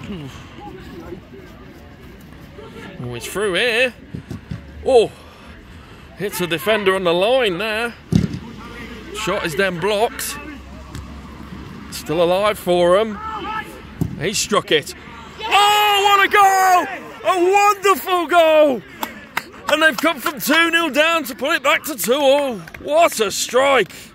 Oh, he's through here. Oh, hits a defender on the line there. Shot is then blocked. Still alive for him. He struck it. Oh, what a goal! A wonderful goal! And they've come from 2-0 down to put it back to 2-2. What a strike!